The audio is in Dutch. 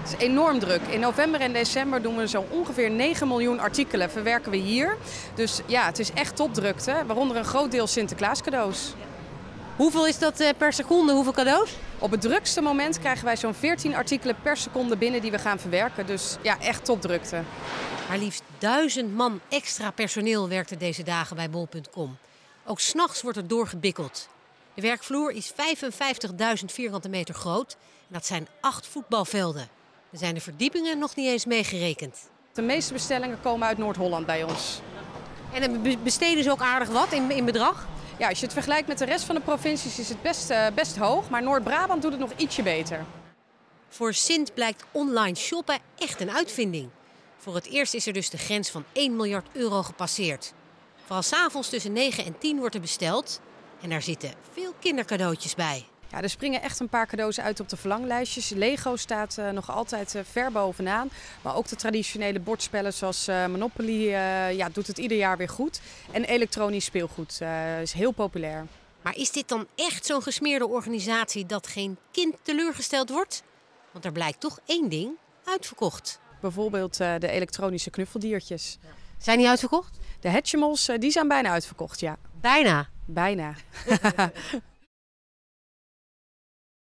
Het is enorm druk. In november en december doen we zo ongeveer 9 miljoen artikelen, verwerken we hier. Dus ja, het is echt topdrukte, waaronder een groot deel Sinterklaas cadeaus. Hoeveel is dat per seconde? Hoeveel cadeaus? Op het drukste moment krijgen wij zo'n 14 artikelen per seconde binnen die we gaan verwerken. Dus ja, echt topdrukte. Maar liefst 1000 man extra personeel werkt er deze dagen bij bol.com. Ook 's nachts wordt er doorgebikkeld. De werkvloer is 55.000 vierkante meter groot. En dat zijn 8 voetbalvelden. Er zijn de verdiepingen nog niet eens meegerekend. De meeste bestellingen komen uit Noord-Holland bij ons. En dan besteden ze ook aardig wat in bedrag? Ja, als je het vergelijkt met de rest van de provincies is het best hoog. Maar Noord-Brabant doet het nog ietsje beter. Voor Sint blijkt online shoppen echt een uitvinding. Voor het eerst is er dus de grens van 1 miljard euro gepasseerd. Vooral 's avonds tussen 9 en 10 wordt er besteld. En daar zitten veel kindercadeautjes bij. Ja, er springen echt een paar cadeaus uit op de verlanglijstjes. Lego staat nog altijd ver bovenaan. Maar ook de traditionele bordspellen zoals Monopoly doet het ieder jaar weer goed. En elektronisch speelgoed is heel populair. Maar is dit dan echt zo'n gesmeerde organisatie dat geen kind teleurgesteld wordt? Want er blijkt toch één ding: uitverkocht. Bijvoorbeeld de elektronische knuffeldiertjes. Zijn die uitverkocht? De Hatchimals die zijn bijna uitverkocht, ja. Bijna. Bijna.